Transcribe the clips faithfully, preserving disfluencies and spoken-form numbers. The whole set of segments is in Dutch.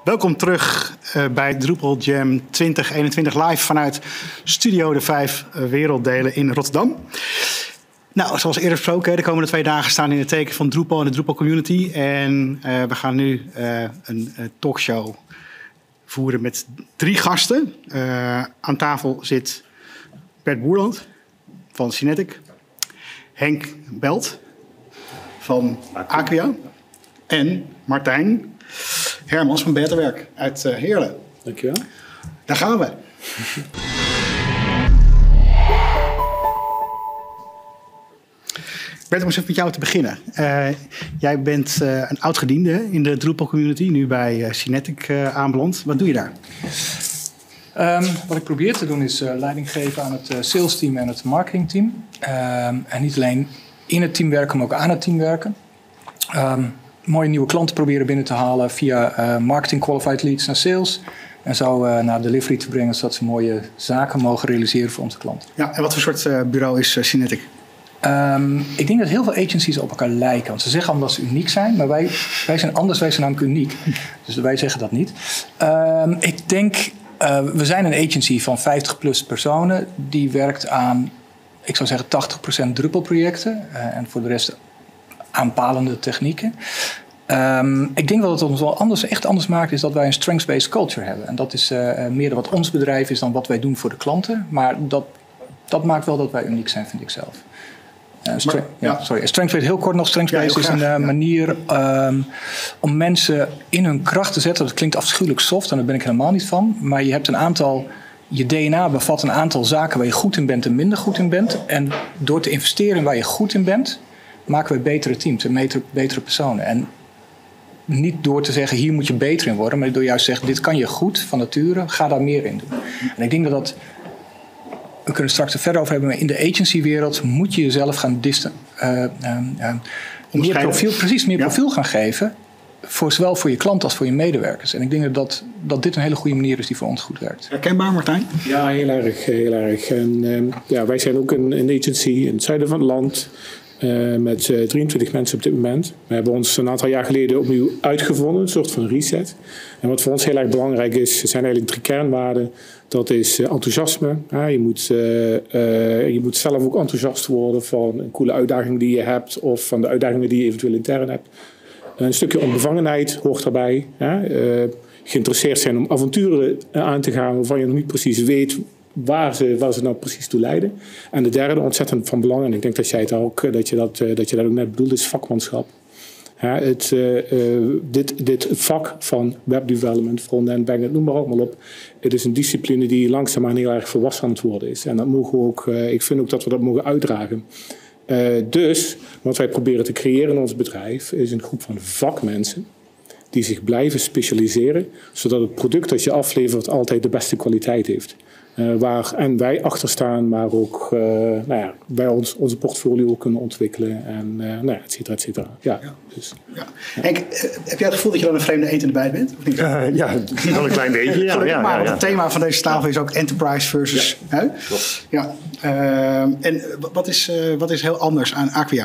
Welkom terug uh, bij Drupal Jam twintig eenentwintig live vanuit Studio de Vijf Werelddelen in Rotterdam. Nou, zoals eerder besproken, de komende twee dagen staan in het teken van Drupal en de Drupal community. En uh, we gaan nu uh, een uh, talkshow voeren met drie gasten. Uh, aan tafel zit Bert Boerland van Synetic, Henk Belt van Acquia en Martijn Hermans van Betterwerk uit uh, Heerlen. Dankjewel. Daar gaan we. Bert, om eens even met jou te beginnen. Uh, jij bent uh, een oud-gediende in de Drupal community, nu bij uh, Synetic uh, aanbeland. Wat doe je daar? Um, wat ik probeer te doen is uh, leiding geven aan het uh, sales team en het marketing team. Um, en niet alleen in het team werken, maar ook aan het team werken. Um, mooie nieuwe klanten proberen binnen te halen via uh, marketing qualified leads naar sales. En zo uh, naar delivery te brengen, zodat ze mooie zaken mogen realiseren voor onze klanten. Ja, en wat voor soort uh, bureau is uh, Synetic? Um, ik denk dat heel veel agencies op elkaar lijken. Want ze zeggen allemaal dat ze uniek zijn, maar wij, wij zijn anders, wij zijn namelijk uniek. Dus wij zeggen dat niet. Um, ik denk, uh, we zijn een agency van vijftig plus personen. Die werkt aan, ik zou zeggen, tachtig procent Drupal projecten. Uh, en voor de rest aanpalende technieken. Um, ik denk dat het ons wel anders, echt anders maakt, is dat wij een strengths-based culture hebben. En dat is uh, meer wat ons bedrijf is dan wat wij doen voor de klanten. Maar dat, dat maakt wel dat wij uniek zijn, vind ik zelf. Uh, strength, maar, ja, ja. Sorry. Strengths-based, heel kort nog. Strengths-based ja, is een uh, ja. manier um, om mensen in hun kracht te zetten. Dat klinkt afschuwelijk soft en daar ben ik helemaal niet van. Maar je hebt een aantal, je D N A bevat een aantal zaken waar je goed in bent en minder goed in bent. En door te investeren waar je goed in bent, maken we betere teams en betere, betere personen. En niet door te zeggen, hier moet je beter in worden, maar door juist te zeggen, dit kan je goed van nature, ga daar meer in doen. En ik denk dat dat, we kunnen straks er verder over hebben, maar in de agencywereld moet je jezelf gaan disten, uh, uh, uh, meer profiel, precies meer ja. profiel gaan geven, voor, zowel voor je klant als voor je medewerkers. En ik denk dat, dat dit een hele goede manier is die voor ons goed werkt. Herkenbaar, Martijn? Ja, heel erg. Heel erg. En, uh, ja, wij zijn ook een, een agency in het zuiden van het land. Uh, met uh, drieëntwintig mensen op dit moment. We hebben ons een aantal jaar geleden opnieuw uitgevonden, een soort van reset. En wat voor ons heel erg belangrijk is, zijn eigenlijk drie kernwaarden. Dat is uh, enthousiasme. Ja, je, moet, uh, uh, je moet zelf ook enthousiast worden van een coole uitdaging die je hebt of van de uitdagingen die je eventueel intern hebt. Een stukje onbevangenheid hoort daarbij. Ja, uh, geïnteresseerd zijn om avonturen aan te gaan waarvan je nog niet precies weet Waar ze, waar ze nou precies toe leiden. En de derde, ontzettend van belang, en ik denk dat jij het ook, dat je dat, dat je dat ook net bedoelt, is vakmanschap. Ja, het, uh, uh, dit, dit vak van webdevelopment, frontend, backend, noem maar allemaal op. Het is een discipline die langzaamaan heel erg volwassen aan het worden is. En dat mogen we ook, uh, ik vind ook dat we dat mogen uitdragen. Uh, dus, wat wij proberen te creëren in ons bedrijf, is een groep van vakmensen die zich blijven specialiseren, zodat het product dat je aflevert altijd de beste kwaliteit heeft. Uh, waar en wij achter staan, maar ook uh, nou ja, wij ons, onze portfolio kunnen ontwikkelen en uh, nou ja, et cetera, et cetera. Ja, ja. Dus, ja. Henk, uh, heb jij het gevoel dat je dan een vreemde eend in de bijt bent? Of niet? Uh, ja, wel een klein beetje. Ja, ja, maar ja, ja. het thema van deze tafel is ook enterprise versus... Ja, hè? klopt. Ja. Uh, en wat is, uh, wat is heel anders aan Acquia?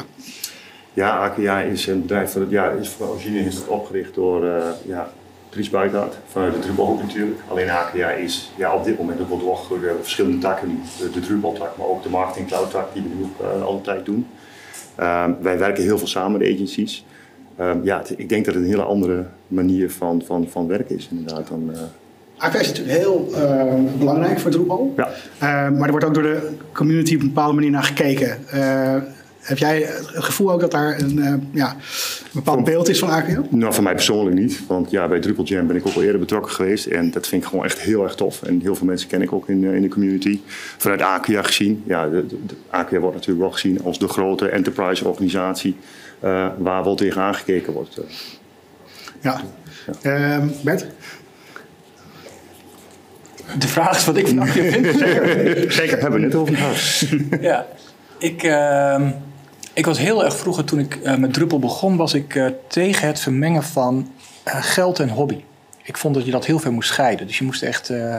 Ja, Acquia is een bedrijf van het jaar. Is van origine is het opgericht door uh, ja, Dries Buitenhart vanuit de Drupal natuurlijk. Alleen Acquia is ja, op dit moment ook wel doorgegroeid. We hebben verschillende takken. De, de Drupal tak, maar ook de marketing cloud tak die we nu ook uh, altijd doen. Uh, wij werken heel veel samen met agencies. Uh, ja, t- ik denk dat het een hele andere manier van, van, van werken is inderdaad dan... Uh, Acquia is natuurlijk heel uh, belangrijk voor Drupal. Ja. Uh, maar er wordt ook door de community op een bepaalde manier naar gekeken. Uh, Heb jij het gevoel ook dat daar een, uh, ja, een bepaald beeld is van Acquia? Nou, van mij persoonlijk niet. Want ja, bij Drupal Jam ben ik ook al eerder betrokken geweest. En dat vind ik gewoon echt heel erg tof. En heel veel mensen ken ik ook in, in de community. Vanuit Acquia gezien. Ja, de, de, de Acquia wordt natuurlijk wel gezien als de grote enterprise organisatie. Uh, waar wel tegen aangekeken wordt. Uh. Ja. ja. Uh, Bert? De vraag is wat ik van Acquia vind. Zeker, zeker. Hebben we net over gehad. Ja, ik... Uh, Ik was heel erg vroeger, toen ik uh, met Drupal begon, was ik uh, tegen het vermengen van uh, geld en hobby. Ik vond dat je dat heel veel moest scheiden. Dus je moest echt uh,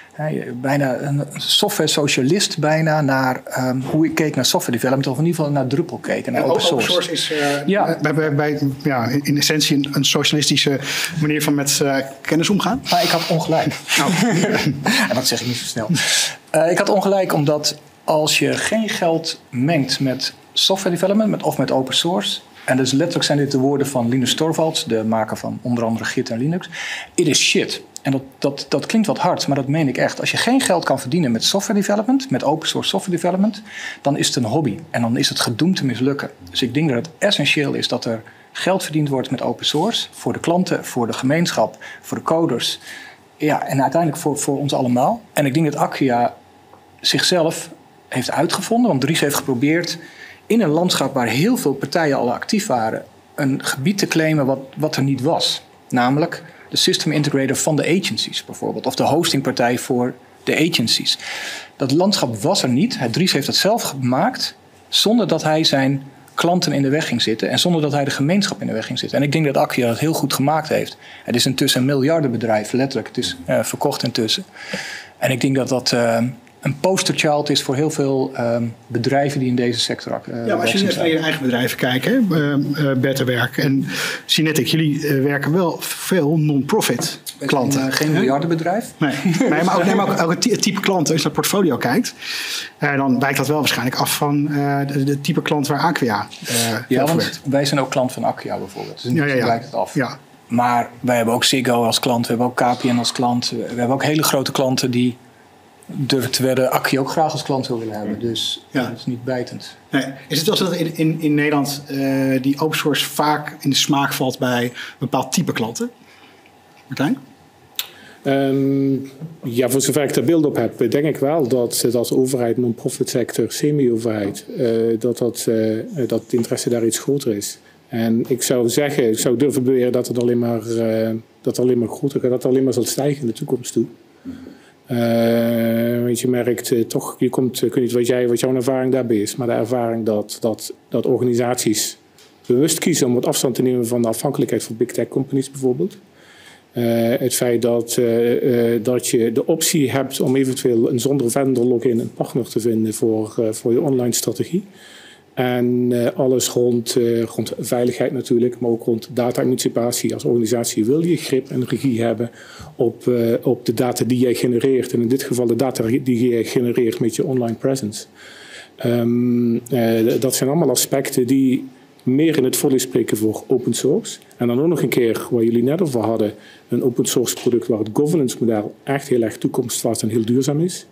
He, bijna een software-socialist bijna naar um, hoe ik keek naar software development, of in ieder geval naar Drupal keek en naar open source. Open source is uh, ja. bij, bij, bij, ja, in essentie een, een socialistische manier van met uh, kennis omgaan. Maar ik had ongelijk. Oh. En dat zeg ik niet zo snel. Uh, ik had ongelijk omdat als je geen geld mengt met software development met, of met open source, en dus letterlijk zijn dit de woorden van Linus Torvalds, de maker van onder andere Git en Linux, it is shit. En dat, dat, dat klinkt wat hard, maar dat meen ik echt. Als je geen geld kan verdienen met software development, met open source software development, dan is het een hobby. En dan is het gedoemd te mislukken. Dus ik denk dat het essentieel is dat er geld verdiend wordt met open source. Voor de klanten, voor de gemeenschap, voor de coders. Ja, en uiteindelijk voor, voor ons allemaal. En ik denk dat Acquia zichzelf heeft uitgevonden. Want Dries heeft geprobeerd in een landschap waar heel veel partijen al actief waren, een gebied te claimen wat, wat er niet was. Namelijk de system integrator van de agencies bijvoorbeeld. Of de hostingpartij voor de agencies. Dat landschap was er niet. Dries heeft het zelf gemaakt zonder dat hij zijn klanten in de weg ging zitten. En zonder dat hij de gemeenschap in de weg ging zitten. En ik denk dat Acquia dat heel goed gemaakt heeft. Het is intussen een miljardenbedrijf, letterlijk. Het is uh, verkocht intussen. En ik denk dat dat Uh, een posterchild is voor heel veel um, bedrijven die in deze sector uh, ja, maar als je nu naar je eigen bedrijven kijkt, hè, uh, uh, Betterwerk en Synetic, jullie uh, werken wel veel non-profit klanten. Uh, geen miljardenbedrijf. Nee, nee, maar ook, nee, maar ook, ook het type klanten, als je naar het portfolio kijkt, uh, dan wijkt dat wel waarschijnlijk af van uh, de, de type klant waar Acquia uh, ja, want werkt. Wij zijn ook klant van Acquia bijvoorbeeld. Dus ja, ja, ja. wijkt het af. Ja. Maar wij hebben ook Ziggo als klant, we hebben ook K P N als klant. We hebben ook hele grote klanten die durven te werden Acquia ook graag als klant zou willen hebben. Dus ja. Dat is niet bijtend. Nee. Is het wel zo dat in, in, in Nederland uh, die open source vaak in de smaak valt bij een bepaald type klanten? Martijn? Um, ja, voor zover ik daar beeld op heb, denk ik wel dat, dat de overheid, non-profit sector, semi-overheid, uh, dat, dat, uh, dat het interesse daar iets groter is. En ik zou zeggen, ik zou durven beweren dat het alleen maar, uh, dat het alleen maar groter gaat, dat het alleen maar zal stijgen in de toekomst toe. Uh, weet je merkt uh, toch, je komt, ik weet niet wat, jij, wat jouw ervaring daarbij is, maar de ervaring dat, dat, dat organisaties bewust kiezen om wat afstand te nemen van de afhankelijkheid van big tech companies bijvoorbeeld. Uh, het feit dat, uh, uh, dat je de optie hebt om eventueel een zonder vendor login een partner te vinden voor, uh, voor je online strategie. En uh, alles rond, uh, rond veiligheid natuurlijk, maar ook rond data-emancipatie. Als organisatie wil je grip en regie hebben op, uh, op de data die jij genereert. En in dit geval de data die jij genereert met je online presence. Um, uh, dat zijn allemaal aspecten die meer in het voordeel spreken voor open source. En dan ook nog een keer, waar jullie net over hadden, een open source product waar het governance model echt heel erg toekomstvast en heel duurzaam is.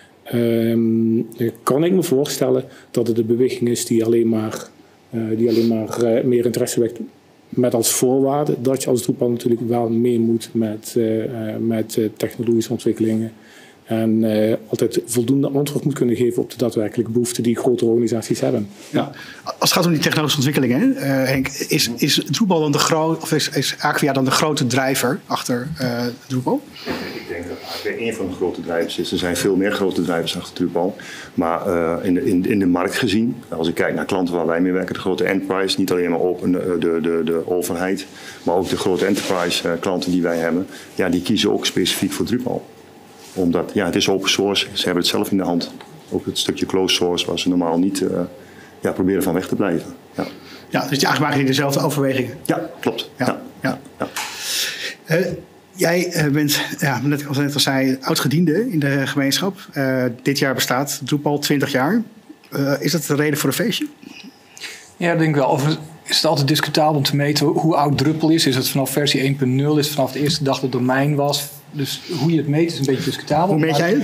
Um, kan ik me voorstellen dat het een beweging is die alleen maar, uh, die alleen maar uh, meer interesse wekt. Met als voorwaarde dat je als Drupal natuurlijk wel mee moet met, uh, uh, met uh, technologische ontwikkelingen. En uh, altijd voldoende antwoord moet kunnen geven op de daadwerkelijke behoeften die grotere organisaties hebben. Ja. Als het gaat om die technologische ontwikkelingen, uh, Henk, is, is Drupal dan de groot, of is, is Acquia dan de grote drijver achter uh, Drupal? Ik denk dat Acquia één van de grote drijvers is. Er zijn veel meer grote drijvers achter Drupal. Maar uh, in, de, in, in de markt gezien, als ik kijk naar klanten waar wij mee werken, de grote enterprise, niet alleen maar open, de, de, de, de overheid, maar ook de grote enterprise uh, klanten die wij hebben, ja, die kiezen ook specifiek voor Drupal. Omdat, ja, het is open source, ze hebben het zelf in de hand. Ook het stukje closed source waar ze normaal niet uh, ja, proberen van weg te blijven. Ja, ja dus eigenlijk maken die dezelfde overwegingen. Ja, klopt. Ja, ja. ja. ja. Uh, jij uh, bent, ja, net als net al zei, oud-gediende in de gemeenschap. Uh, dit jaar bestaat Drupal twintig jaar. Uh, is dat de reden voor een feestje? Ja, dat denk ik wel. Over, is het altijd discutabel om te meten hoe oud Drupal is? Is het vanaf versie één punt nul? Is het vanaf de eerste dag het domein was? Dus hoe je het meet is een beetje discutabel. Hoe meet jij het?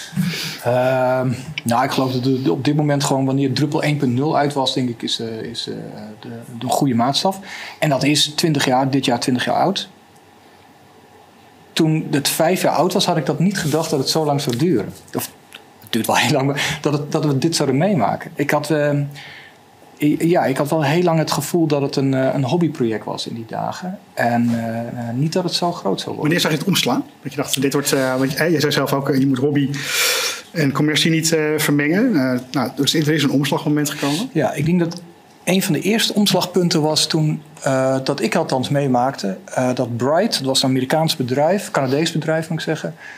Uh, nou, ik geloof dat de, op dit moment gewoon wanneer Drupal één punt nul uit was, denk ik, is, uh, is uh, de, de goede maatstaf. En dat is twintig jaar, dit jaar twintig jaar oud. Toen het vijf jaar oud was, had ik dat niet gedacht dat het zo lang zou duren. Of het duurt wel heel lang, maar dat, het, dat we dit zouden meemaken. Ik had, uh, ja, ik had wel heel lang het gevoel dat het een, een hobbyproject was in die dagen. En uh, niet dat het zo groot zou worden. Wanneer zag je het omslaan? Dat je dacht, dit wordt, uh, want je, je zei zelf ook, je moet hobby en commercie niet uh, vermengen. Uh, nou, dus er is een omslagmoment gekomen. Ja, ik denk dat een van de eerste omslagpunten was toen, uh, dat ik althans meemaakte, uh, dat Bright, dat was een Amerikaans bedrijf, Canadees bedrijf moet ik zeggen,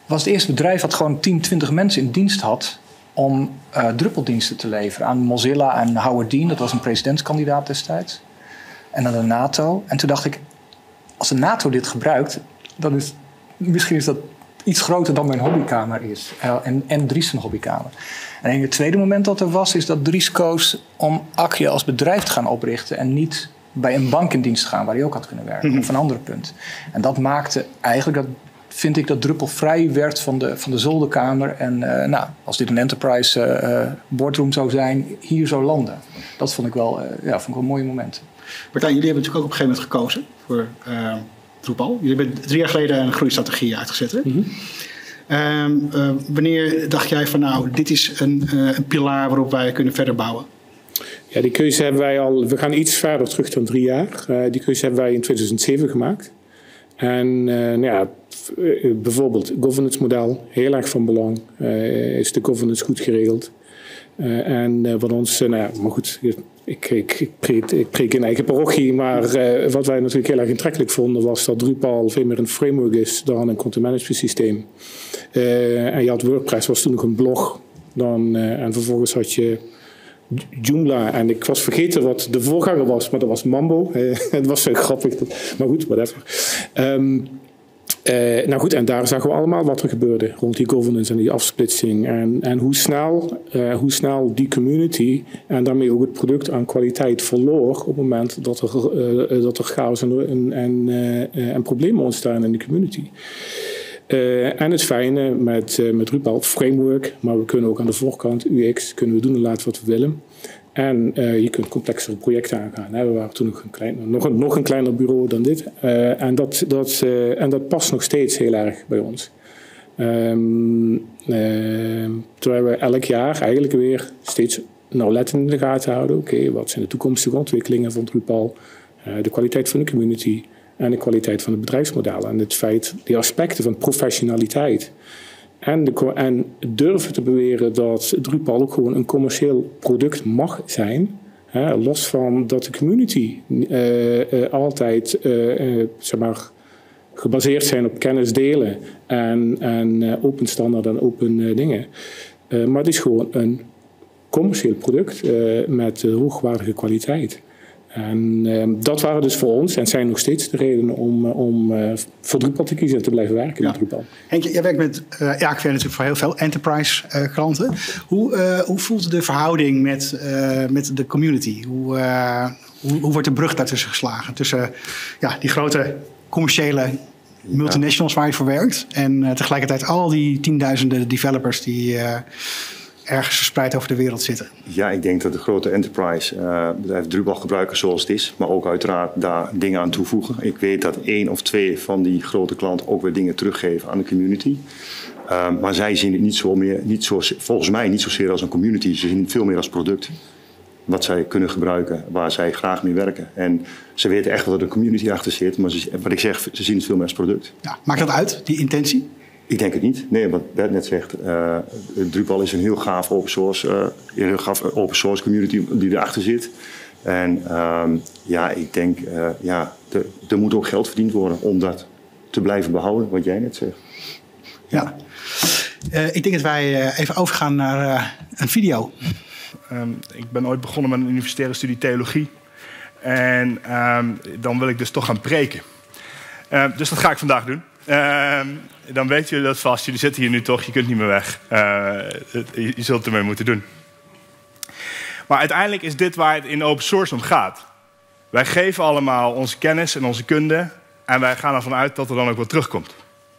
was het eerste bedrijf dat gewoon tien, twintig mensen in dienst had om uh, druppeldiensten te leveren aan Mozilla en Howard Dean. Dat was een presidentskandidaat destijds. En aan de NATO. En toen dacht ik, als de NATO dit gebruikt, dan is misschien is dat iets groter dan mijn hobbykamer is. Uh, en, en Dries' zijn hobbykamer. En het tweede moment dat er was, is dat Dries koos om Acquia als bedrijf te gaan oprichten en niet bij een bank in dienst te gaan, waar hij ook had kunnen werken, mm-hmm. of een ander punt. En dat maakte eigenlijk, dat vind ik, dat Druppel vrij werd van de, van de zolderkamer. En uh, nou, als dit een enterprise uh, boardroom zou zijn, hier zou landen. Dat vond ik wel, uh, ja, vond ik wel mooie momenten. Martijn, jullie hebben natuurlijk ook op een gegeven moment gekozen voor uh, Drupal. Jullie hebben drie jaar geleden een groeistrategie uitgezet. Hè? Mm-hmm. Um, uh, wanneer dacht jij van nou, dit is een, uh, een pilaar waarop wij kunnen verder bouwen? Ja, die keuze hebben wij al, we gaan iets verder terug dan drie jaar. Uh, die keuze hebben wij in tweeduizend zeven gemaakt. En uh, nou ja, bijvoorbeeld governance model, heel erg van belang. Uh, is de governance goed geregeld? Uh, en uh, wat ons, uh, nou ja, maar goed, ik, ik, ik, preek, ik preek in eigen parochie, maar uh, wat wij natuurlijk heel erg aantrekkelijk vonden was dat Drupal veel meer een framework is dan een content management systeem. Uh, en je had WordPress, was toen nog een blog. Dan, uh, en vervolgens had je Joomla, en ik was vergeten wat de voorganger was, maar dat was Mambo. Het was zo grappig, maar goed, whatever. Um, uh, nou goed, en daar zagen we allemaal wat er gebeurde rond die governance en die afsplitsing. En, en hoe, snel, uh, hoe snel die community en daarmee ook het product aan kwaliteit verloor op het moment dat er, uh, dat er chaos en, en, en, uh, en problemen ontstaan in de community. Uh, en het fijne met, uh, met Drupal, framework, maar we kunnen ook aan de voorkant, U X, kunnen we doen en laten wat we willen. En uh, je kunt complexere projecten aangaan. Hè. We waren toen nog een, klein, nog, een, nog een kleiner bureau dan dit. Uh, en, dat, dat, uh, en dat past nog steeds heel erg bij ons. Um, uh, terwijl we elk jaar eigenlijk weer steeds nauwlettend in de gaten houden. Oké, okay, wat zijn de toekomstige ontwikkelingen van Drupal? Uh, de kwaliteit van de community. En de kwaliteit van het bedrijfsmodel. En het feit, die aspecten van professionaliteit. En, de, en durven te beweren dat Drupal ook gewoon een commercieel product mag zijn. Hè, los van dat de community uh, uh, altijd uh, uh, zeg maar, gebaseerd zijn op kennis delen. En, en uh, open standaard en open uh, dingen. Uh, maar het is gewoon een commercieel product uh, met uh, hoogwaardige kwaliteit. En uh, dat waren dus voor ons en zijn nog steeds de redenen om, om uh, voor Drupal te kiezen en te blijven werken ja. met Drupal. Henk, jij werkt met uh, ja, ik weet natuurlijk voor heel veel enterprise uh, klanten. Hoe, uh, hoe voelt de verhouding met, uh, met de community? Hoe, uh, hoe, hoe wordt de brug daartussen geslagen? Tussen uh, ja, die grote commerciële multinationals waar je voor werkt en uh, tegelijkertijd al die tienduizenden developers die Uh, ergens verspreid over de wereld zitten. Ja, ik denk dat de grote enterprise uh, bedrijven Drupal gebruiken zoals het is, maar ook uiteraard daar dingen aan toevoegen. Ik weet dat één of twee van die grote klanten ook weer dingen teruggeven aan de community. Uh, maar zij zien het niet zo meer, niet zo, volgens mij niet zozeer als een community. Ze zien het veel meer als product. Wat zij kunnen gebruiken, waar zij graag mee werken. En ze weten echt wel dat er een community achter zit, maar ze, wat ik zeg, ze zien het veel meer als product. Ja, maakt dat uit, die intentie? Ik denk het niet. Nee, wat Bert net zegt, uh, Drupal is een heel gaaf open source, uh, een heel gaaf open source community die erachter zit. En um, ja, ik denk, uh, ja, de, er moet ook geld verdiend worden om dat te blijven behouden, wat jij net zegt. Ja, uh, ik denk dat wij uh, even overgaan naar uh, een video. Um, ik ben ooit begonnen met een universitaire studie theologie. En um, dan wil ik dus toch gaan preken. Uh, dus dat ga ik vandaag doen. Uh, dan weten jullie dat vast. Jullie zitten hier nu toch, je kunt niet meer weg. Uh, je, je zult ermee moeten doen. Maar uiteindelijk is dit waar het in open source om gaat. Wij geven allemaal onze kennis en onze kunde. En wij gaan ervan uit dat er dan ook wat terugkomt.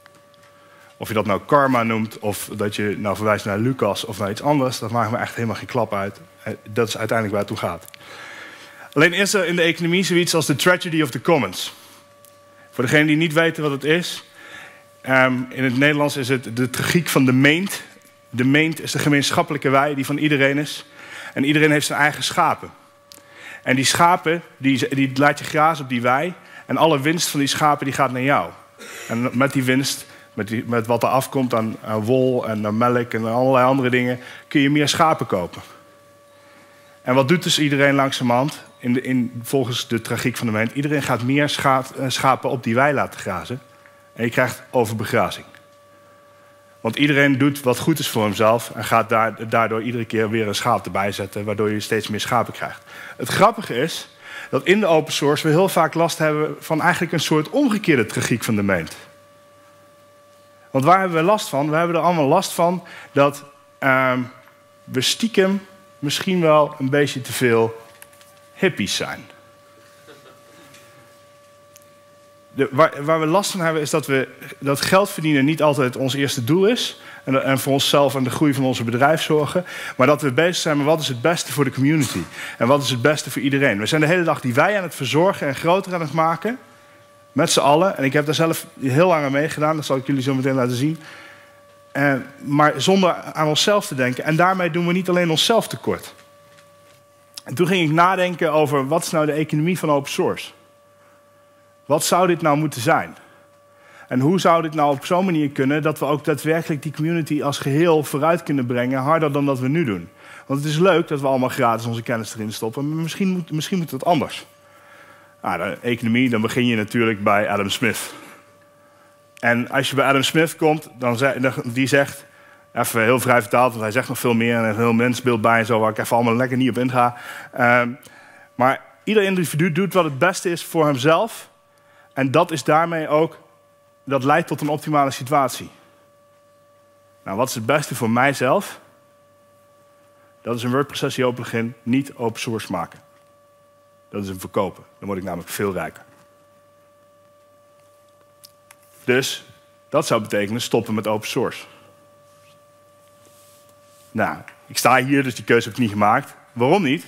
Of je dat nou karma noemt, of dat je nou verwijst naar Lucas of naar iets anders. Dat maakt me echt helemaal geen klap uit. Dat is uiteindelijk waar het om gaat. Alleen is er in de economie zoiets als de tragedy of the commons. Voor degenen die niet weten wat het is. Um, in het Nederlands is het de tragiek van de meent. De meent is de gemeenschappelijke wei die van iedereen is. En iedereen heeft zijn eigen schapen. En die schapen, die, die laat je grazen op die wei. En alle winst van die schapen die gaat naar jou. En met die winst, met, die, met wat er afkomt aan, aan wol en aan melk en allerlei andere dingen, kun je meer schapen kopen. En wat doet dus iedereen langzamerhand? In de, in, volgens de tragiek van de meent. Iedereen gaat meer scha- schapen op die wei laten grazen. En je krijgt overbegrazing. Want iedereen doet wat goed is voor hemzelf en gaat daardoor iedere keer weer een schaap erbij zetten, waardoor je steeds meer schapen krijgt. Het grappige is dat in de open source we heel vaak last hebben van eigenlijk een soort omgekeerde tragiek van de meent. Want waar hebben we last van? We hebben er allemaal last van dat uh, we stiekem misschien wel een beetje te veel hippies zijn. De, waar, waar we last van hebben is dat, we, dat geld verdienen niet altijd ons eerste doel is. En, en voor onszelf en de groei van onze bedrijf zorgen. Maar dat we bezig zijn met wat is het beste voor de community. En wat is het beste voor iedereen. We zijn de hele dag die wij aan het verzorgen en groter aan het maken. Met z'n allen. En ik heb daar zelf heel lang aan meegedaan. Dat zal ik jullie zo meteen laten zien. Uh, maar zonder aan onszelf te denken. En daarmee doen we niet alleen onszelf tekort. En toen ging ik nadenken over wat is nou de economie van open source. Wat zou dit nou moeten zijn? En hoe zou dit nou op zo'n manier kunnen dat we ook daadwerkelijk die community als geheel vooruit kunnen brengen, harder dan dat we nu doen? Want het is leuk dat we allemaal gratis onze kennis erin stoppen, maar misschien moet, misschien moet het anders. Nou, de economie, dan begin je natuurlijk bij Adam Smith. En als je bij Adam Smith komt, dan zeg, die zegt, even heel vrij vertaald, want hij zegt nog veel meer en er is een heel mensbeeld bij en zo, waar ik even allemaal lekker niet op inga. Uh, maar ieder individu doet wat het beste is voor hemzelf. En dat is daarmee ook, dat leidt tot een optimale situatie. Nou, wat is het beste voor mijzelf? Dat is een WordPress-S E O-plugin niet open source maken. Dat is hem verkopen. Dan word ik namelijk veel rijker. Dus dat zou betekenen stoppen met open source. Nou, ik sta hier, dus die keuze heb ik niet gemaakt. Waarom niet?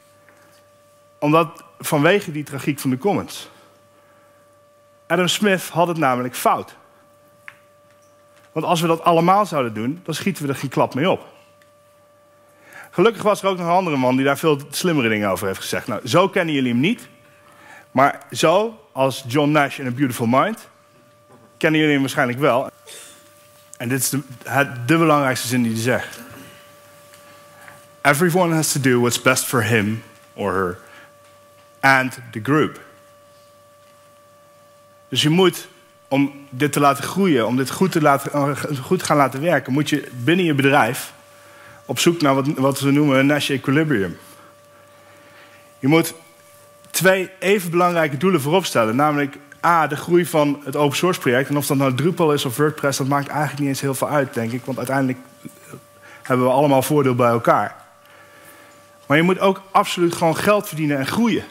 Omdat vanwege die tragiek van de commons. Adam Smith had het namelijk fout. Want als we dat allemaal zouden doen, dan schieten we er geen klap mee op. Gelukkig was er ook nog een andere man die daar veel slimmere dingen over heeft gezegd. Nou, zo kennen jullie hem niet. Maar zo, als John Nash in A Beautiful Mind, kennen jullie hem waarschijnlijk wel. En dit is de, het, de belangrijkste zin die hij zegt. Everyone has to do what's best for him or her and the group. Dus je moet, om dit te laten groeien, om dit goed te, laten, goed te gaan laten werken, moet je binnen je bedrijf op zoek naar wat, wat we noemen een Nash equilibrium. Je moet twee even belangrijke doelen voorop stellen. Namelijk A, de groei van het open source project. En of dat nou Drupal is of WordPress, dat maakt eigenlijk niet eens heel veel uit, denk ik. Want uiteindelijk hebben we allemaal voordeel bij elkaar. Maar je moet ook absoluut gewoon geld verdienen en groeien.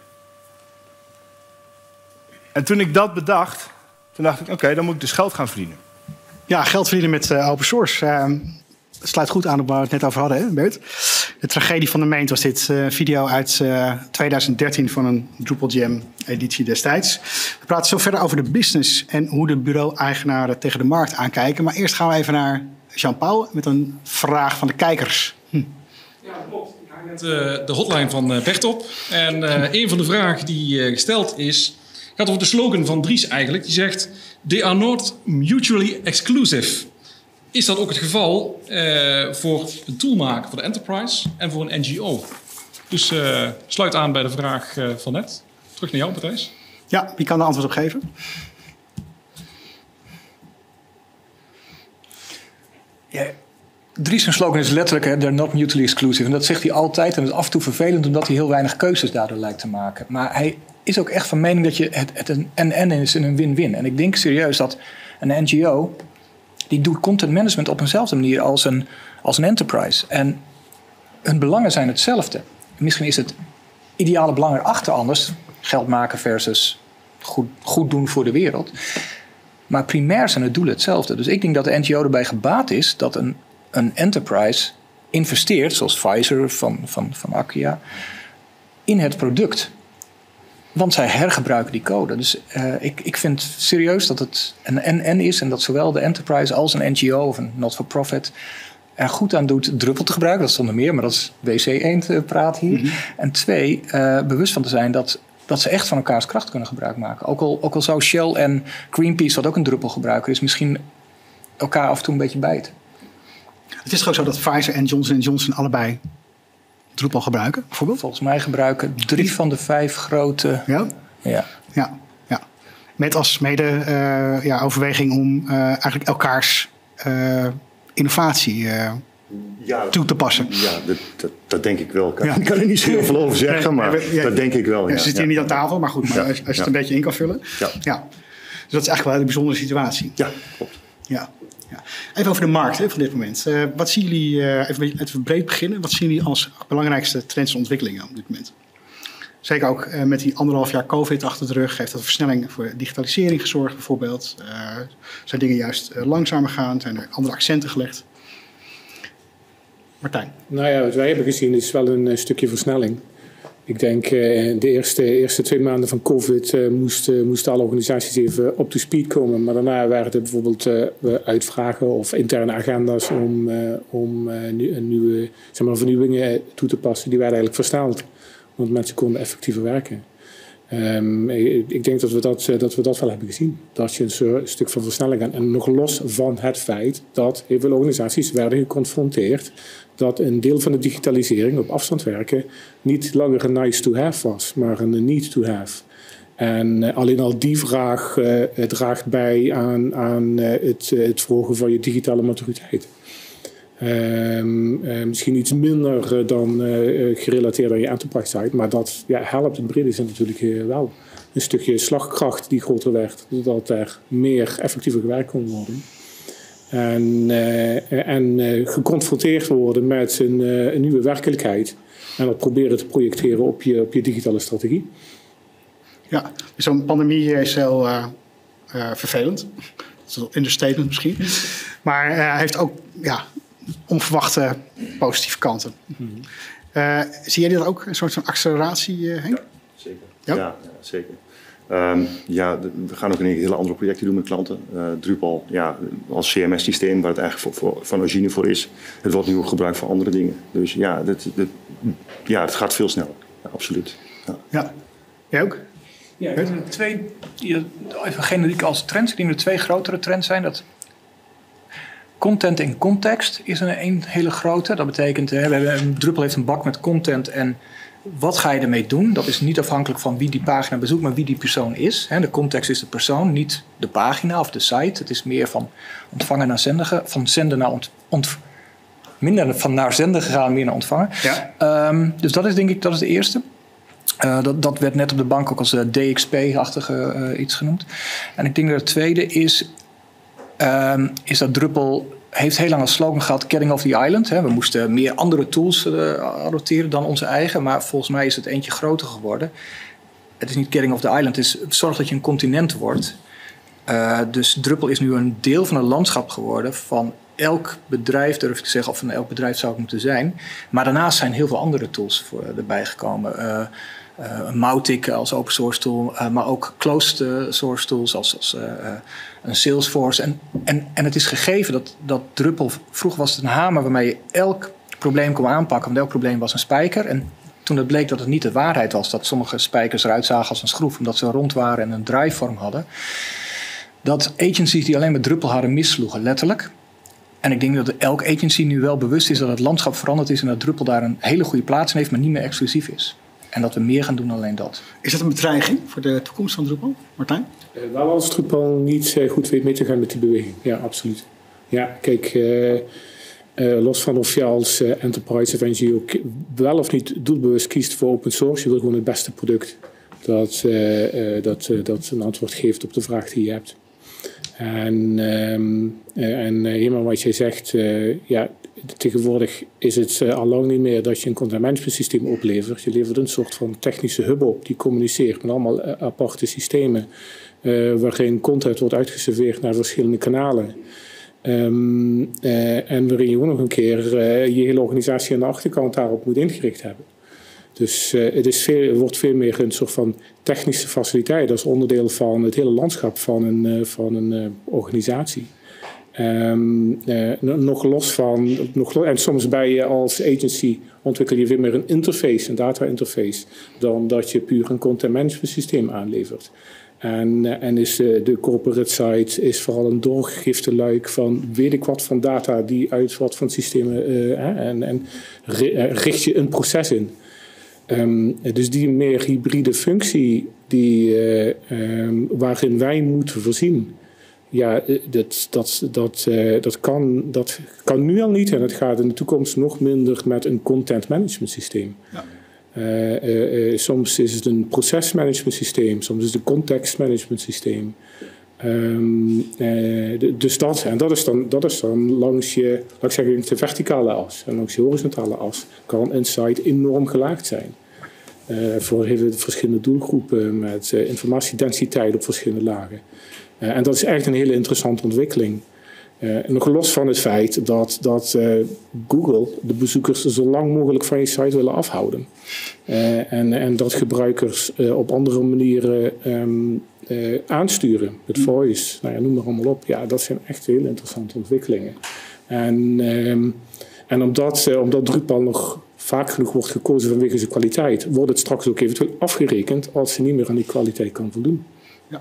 En toen ik dat bedacht, toen dacht ik, oké, okay, dan moet ik dus geld gaan verdienen. Ja, geld verdienen met uh, open source. Uh, het sluit goed aan op waar we het net over hadden, hè, Bert? De tragedie van de meent was dit uh, video uit uh, twintig dertien van een Drupal Jam editie destijds. We praten zo verder over de business en hoe de bureau-eigenaren tegen de markt aankijken. Maar eerst gaan we even naar Jean-Paul met een vraag van de kijkers. Hm. Ja, klopt. Ik ga net uh, de hotline van uh, Bert op. En uh, een van de vragen die uh, gesteld is, gaat over de slogan van Dries eigenlijk. Die zegt, they are not mutually exclusive. Is dat ook het geval uh, voor een toolmaker voor de enterprise en voor een N G O? Dus uh, sluit aan bij de vraag uh, van net. Terug naar jou, Matthijs. Ja, wie kan er antwoord op geven? Ja, Dries' slogan is letterlijk, hè, they're not mutually exclusive. En dat zegt hij altijd. En dat is af en toe vervelend, omdat hij heel weinig keuzes daardoor lijkt te maken. Maar hij is ook echt van mening dat je het, het een en-en is en een win-win. En ik denk serieus dat een N G O, die doet content management op eenzelfde manier als een, als een enterprise. En hun belangen zijn hetzelfde. Misschien is het ideale belang erachter anders. Geld maken versus goed, goed doen voor de wereld. Maar primair zijn het doelen hetzelfde. Dus ik denk dat de N G O erbij gebaat is dat een, een enterprise investeert, zoals Pfizer van, van, van Acquia, in het product. Want zij hergebruiken die code. Dus uh, ik, ik vind serieus dat het een en-en is. En dat zowel de enterprise als een N G O of een not-for-profit er goed aan doet Drupal te gebruiken. Dat is zonder meer, maar dat is W C één praat hier. Mm-hmm. En twee, uh, bewust van te zijn dat, dat ze echt van elkaars kracht kunnen gebruik maken. Ook al, ook al zou Shell en Greenpeace, wat ook een Drupal gebruiker is, misschien elkaar af en toe een beetje bijten. Het is toch ook zo dat Pfizer en Johnson en Johnson allebei Drupal gebruiken, bijvoorbeeld? Volgens mij gebruiken drie van de vijf grote. Ja? Ja. Ja, ja. Met als mede uh, ja, overweging om uh, eigenlijk elkaars uh, innovatie uh, ja, toe te passen. Ja, dat, dat, dat denk ik wel. Ik kan, ja. kan er niet zo heel veel over zeggen, nee, maar ja, dat denk ik wel. Ja. Ja. Ze zitten hier niet aan tafel, maar goed, maar ja. als, als je het ja. een beetje in kan vullen. Ja. Ja. Dus dat is eigenlijk wel een bijzondere situatie. Ja, klopt. Ja. Ja. Even over de markt hè, van dit moment. Uh, wat zien jullie, uh, even, even breed beginnen, wat zien jullie als belangrijkste trends en ontwikkelingen op dit moment? Zeker ook uh, met die anderhalf jaar COVID achter de rug heeft dat een versnelling voor digitalisering gezorgd bijvoorbeeld. Uh, zijn dingen juist uh, langzamer gaan, zijn er andere accenten gelegd? Martijn? Nou ja, wat wij hebben gezien is wel een uh, stukje versnelling. Ik denk uh, de eerste, eerste twee maanden van COVID uh, moesten, moesten alle organisaties even op de speed komen. Maar daarna waren er bijvoorbeeld uh, uitvragen of interne agenda's om, uh, om uh, nu, een nieuwe zeg maar, vernieuwingen toe te passen. Die werden eigenlijk versneld. Want mensen konden effectiever werken. Um, ik denk dat we dat, dat we dat wel hebben gezien. Dat je een soort, stuk van versnelling hebt. En nog los van het feit dat heel veel organisaties werden geconfronteerd dat een deel van de digitalisering op afstand werken niet langer een nice to have was, maar een need to have. En uh, alleen al die vraag uh, draagt bij aan, aan uh, het, uh, het verhogen van je digitale maturiteit. Um, uh, misschien iets minder uh, dan uh, gerelateerd aan je enterprise site, maar dat ja, helpt in brede zin natuurlijk uh, wel. Een stukje slagkracht die groter werd, zodat er meer effectiever gewerkt kon worden. En, uh, en uh, geconfronteerd worden met een, uh, een nieuwe werkelijkheid en dat proberen te projecteren op je, op je digitale strategie. Ja, zo'n pandemie is heel uh, uh, vervelend. Dat is een understatement misschien. Maar hij uh, heeft ook ja, onverwachte positieve kanten. Mm-hmm. Uh, zie jij dit ook, een soort van acceleratie, uh, Henk? Ja, zeker. Ja? Ja, ja, zeker. Um, ja, de, we gaan ook een hele andere projecten doen met klanten. Uh, Drupal ja, als C M S-systeem, waar het eigenlijk voor, voor, van origine voor is. Het wordt nu ook gebruikt voor andere dingen. Dus ja, dit, dit, ja het gaat veel sneller. Ja, absoluut. Ja. Ja. Jij ook? Ja, ik denk dat twee, even generiek als trends. Ik denk dat er twee grotere trends zijn. Dat content in context is een, een hele grote. Dat betekent, hè, we hebben, Drupal heeft een bak met content en wat ga je ermee doen? Dat is niet afhankelijk van wie die pagina bezoekt, maar wie die persoon is. De context is de persoon, niet de pagina of de site. Het is meer van ontvangen naar zenden, van zenden naar ont, ont, minder van naar zenden gegaan, meer naar ontvangen. Ja. Um, dus dat is denk ik dat is de eerste. Uh, dat, dat werd net op de bank ook als uh, D X P-achtige uh, iets genoemd. En ik denk dat het tweede is, um, is dat Drupal heeft heel lang als slogan gehad, Getting off the Island. Hè. We moesten meer andere tools uh, adopteren dan onze eigen. Maar volgens mij is het eentje groter geworden. Het is niet Getting off the Island. Het is zorg dat je een continent wordt. Uh, dus Drupal is nu een deel van het landschap geworden van elk bedrijf, durf ik te zeggen. Of van elk bedrijf zou het moeten zijn. Maar daarnaast zijn heel veel andere tools voor, erbij gekomen. Uh, Uh, Mautic als open source tool, uh, maar ook closed uh, source tools als, als uh, uh, een Salesforce. En, en, en het is gegeven dat, dat Drupal, vroeger was het een hamer waarmee je elk probleem kon aanpakken, want elk probleem was een spijker. En toen het bleek dat het niet de waarheid was, dat sommige spijkers eruit zagen als een schroef, omdat ze rond waren en een draaivorm hadden, dat agencies die alleen met Drupal hadden missloegen, letterlijk. En ik denk dat elke agency nu wel bewust is dat het landschap veranderd is en dat Drupal daar een hele goede plaats in heeft, maar niet meer exclusief is. En dat we meer gaan doen dan alleen dat. Is dat een bedreiging voor de toekomst van Drupal, Martijn? Uh, wel als Drupal niet uh, goed weet mee te gaan met die beweging. Ja, absoluut. Ja, kijk, uh, uh, los van of je als uh, enterprise of N G O wel of niet doelbewust kiest voor open source, je wil gewoon het beste product dat, uh, uh, dat, uh, dat een antwoord geeft op de vraag die je hebt. En, um, uh, en uh, helemaal wat jij zegt, uh, ja, tegenwoordig is het uh, al lang niet meer dat je een content management systeem oplevert. Je levert een soort van technische hub op die communiceert met allemaal uh, aparte systemen uh, waarin content wordt uitgeserveerd naar verschillende kanalen. Um, uh, en waarin je ook nog een keer uh, je hele organisatie aan de achterkant daarop moet ingericht hebben. Dus uh, het, is veel, het wordt veel meer een soort van technische faciliteit als onderdeel van het hele landschap van een, uh, van een uh, organisatie. Um, uh, nog los van, nog, en soms bij je als agency ontwikkel je veel meer een interface, een data interface, dan dat je puur een content management systeem aanlevert. En, uh, en is de, de corporate side is vooral een doorgegifte luik van weet ik wat van data die uit wat van systemen uh, en, en richt je een proces in. Um, dus die meer hybride functie die, uh, um, waarin wij moeten voorzien. ja, dat, dat, dat, uh, dat, kan, dat kan nu al niet. En het gaat in de toekomst nog minder met een content management systeem. Ja. Uh, uh, uh, soms is het een procesmanagement systeem, soms is het een context management systeem. Um, uh, de, dus dat, en dat is, dan, dat is dan langs je, laat ik zeggen, de verticale as. En langs je horizontale as kan insight enorm gelaagd zijn. Uh, voor hele verschillende doelgroepen met uh, informatiedensiteit op verschillende lagen. Uh, en dat is echt een hele interessante ontwikkeling. Uh, nog los van het feit dat, dat uh, Google de bezoekers zo lang mogelijk van je site willen afhouden. Uh, en, en dat gebruikers uh, op andere manieren um, uh, aansturen. Met voice, nou ja, noem maar allemaal op. Ja, dat zijn echt hele interessante ontwikkelingen. En, um, en omdat, uh, omdat Drupal nog vaak genoeg wordt gekozen vanwege zijn kwaliteit, wordt het straks ook eventueel afgerekend als ze niet meer aan die kwaliteit kan voldoen. Ja.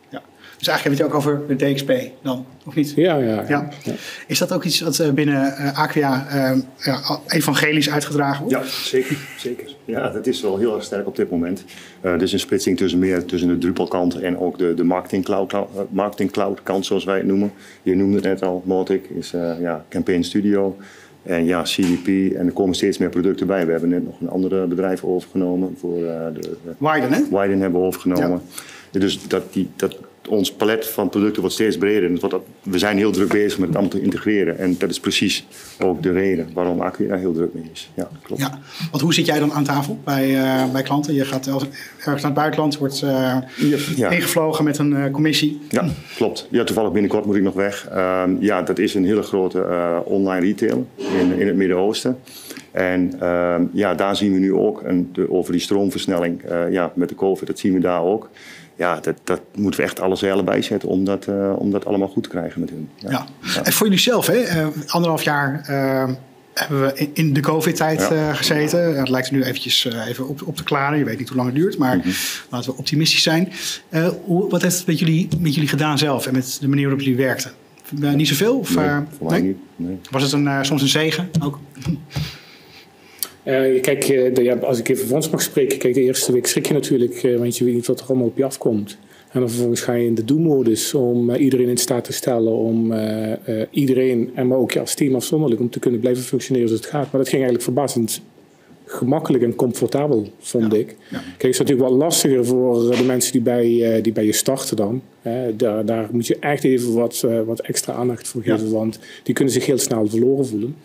Dus eigenlijk heb je het ook over de D X P dan, of niet? Ja, ja. ja. ja. ja. Is dat ook iets wat binnen uh, Acquia uh, ja, evangelisch uitgedragen wordt? Ja, zeker. zeker. Ja, dat is wel heel erg sterk op dit moment. Uh, er is een splitsing tussen meer tussen de Drupal-kant en ook de, de marketing, cloud, uh, marketing cloud kant, zoals wij het noemen. Je noemde het net al, Mautic is uh, ja, Campaign Studio. En ja, C D P. En er komen steeds meer producten bij. We hebben net nog een andere bedrijf overgenomen. Voor, uh, de, uh, Widen, hè? Widen hebben we overgenomen. Ja. Dus dat, die, dat, ons palet van producten wordt steeds breder. En wordt, we zijn heel druk bezig met het allemaal te integreren. En dat is precies ook de reden waarom Acquia daar heel druk mee is. Ja, klopt. Ja, want hoe zit jij dan aan tafel bij, uh, bij klanten? Je gaat ergens naar het buitenland, wordt uh, ja, ja. ingevlogen met een uh, commissie. Ja, klopt. Ja, toevallig binnenkort moet ik nog weg. Uh, ja, dat is een hele grote uh, online retail in, in het Midden-Oosten. En uh, ja, daar zien we nu ook een, de, over die stroomversnelling uh, ja, met de COVID. Dat zien we daar ook. Ja, dat, dat moeten we echt alle zeilen bijzetten om dat, uh, om dat allemaal goed te krijgen met hun. Ja. Ja. Ja. En voor jullie zelf, hè? Uh, anderhalf jaar uh, hebben we in de COVID-tijd ja. uh, gezeten. Uh, het lijkt er nu eventjes uh, even op, op te klaren. Je weet niet hoe lang het duurt, maar mm-hmm. laten we optimistisch zijn. Uh, hoe, wat heeft het met jullie, met jullie gedaan zelf en met de manier waarop jullie werkten? Uh, niet zoveel? Of, nee, uh, voor mij nee? niet. Nee. Was het een, uh, soms een zegen ook? Uh, kijk, uh, de, ja, als ik even van ons mag spreken, kijk, de eerste week schrik je natuurlijk, uh, want je weet niet wat er allemaal op je afkomt. En dan vervolgens ga je in de do-modus om uh, iedereen in staat te stellen om uh, uh, iedereen, en maar ook ja, als team afzonderlijk, om te kunnen blijven functioneren zoals het gaat. Maar dat ging eigenlijk verbazend gemakkelijk en comfortabel, vond ja. ik. Ja. Kijk, het is natuurlijk wel lastiger voor de mensen die bij, uh, die bij je starten dan. Uh, daar, daar moet je echt even wat, uh, wat extra aandacht voor geven, ja. want die kunnen zich heel snel verloren voelen.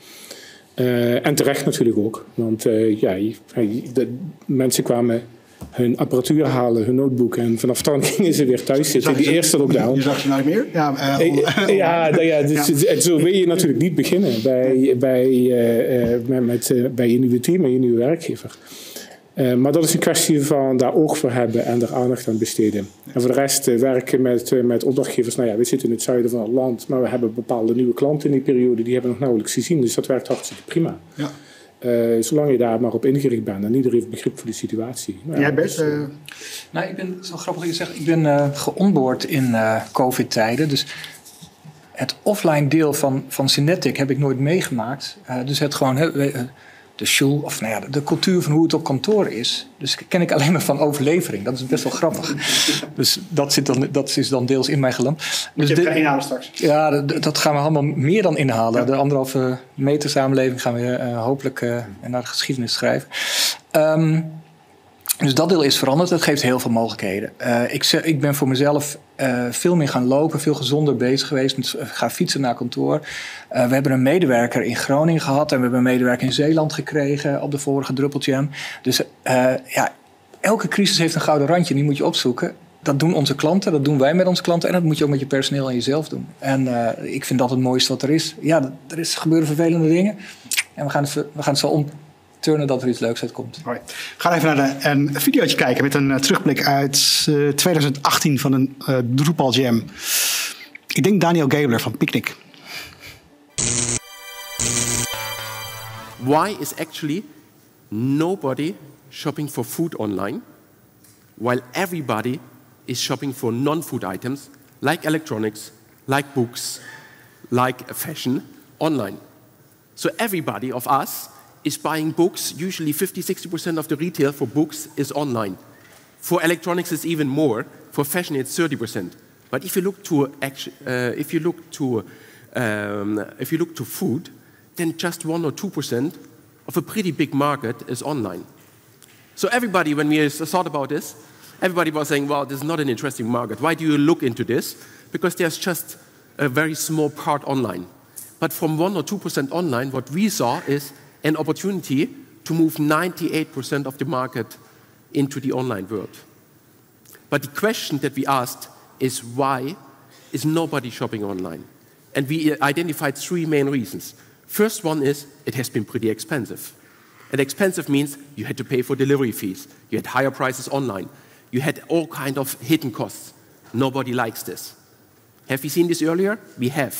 Uh, en terecht natuurlijk ook. Want uh, ja, de mensen kwamen hun apparatuur halen, hun notebook. En vanaf dan gingen ze weer thuis zitten. Die eerste lockdown. Je zag ze nooit meer? Ja, uh, uh, ja, nou ja, dus, ja. Zo wil je natuurlijk niet beginnen bij, bij, uh, met, met, uh, bij je nieuwe team en je nieuwe werkgever. Uh, maar dat is een kwestie van daar oog voor hebben en er aandacht aan besteden. En voor de rest uh, werken met, uh, met opdrachtgevers. Nou ja, we zitten in het zuiden van het land, maar we hebben bepaalde nieuwe klanten in die periode. Die hebben we nog nauwelijks gezien, dus dat werkt hartstikke prima. Ja. Uh, zolang je daar maar op ingericht bent en iedereen heeft begrip voor de situatie. Nou, jij bent... Uh... Nou, ik ben, zo grappig dat je zegt, ik ben uh, geonboard in uh, COVID-tijden. Dus het offline deel van, van Synetic heb ik nooit meegemaakt. Uh, dus het gewoon... Uh, de schul, of nou ja, de cultuur van hoe het op kantoor is. Dus ken ik alleen maar van overlevering. Dat is best wel grappig. Dus dat, zit dan, dat is dan deels in mij geland. Dus je de, gaat inhalen straks. Ja, dat, dat gaan we allemaal meer dan inhalen. Ja. De anderhalve meter samenleving gaan we uh, hopelijk uh, naar de geschiedenis schrijven. Um, Dus dat deel is veranderd. Dat geeft heel veel mogelijkheden. Uh, ik, ik ben voor mezelf uh, veel meer gaan lopen, veel gezonder bezig geweest. Met, uh, ga fietsen naar kantoor. Uh, we hebben een medewerker in Groningen gehad en we hebben een medewerker in Zeeland gekregen op de vorige Drupal Jam. Dus uh, ja, elke crisis heeft een gouden randje en die moet je opzoeken. Dat doen onze klanten, dat doen wij met onze klanten en dat moet je ook met je personeel en jezelf doen. En uh, ik vind dat het mooiste wat er is. Ja, er is, gebeuren vervelende dingen en we gaan het, we gaan het zo om. turnen dat er iets leuks uitkomt. We gaan even naar de, een videootje kijken met een uh, terugblik uit uh, twintig achttien van een uh, Drupal Jam. Ik denk Daniel Gabler van Picnic. Why is actually nobody shopping for food online, while everybody is shopping for non-food items like electronics, like books, like fashion online? So everybody of us is buying books. Usually fifty, sixty percent of the retail for books is online. For electronics it's even more. For fashion it's thirty percent. But if you look to actu- uh, if you look to um, if you look to food, then just one or two percent of a pretty big market is online. So everybody, when we thought about this, everybody was saying, well, this is not an interesting market. Why do you look into this? Because there's just a very small part online. But from one or two percent online, what we saw is an opportunity to move ninety-eight percent of the market into the online world. But the question that we asked is, why is nobody shopping online? And we identified three main reasons. First one is, it has been pretty expensive. And expensive means you had to pay for delivery fees. You had higher prices online. You had all kind of hidden costs. Nobody likes this. Have we seen this earlier? We have.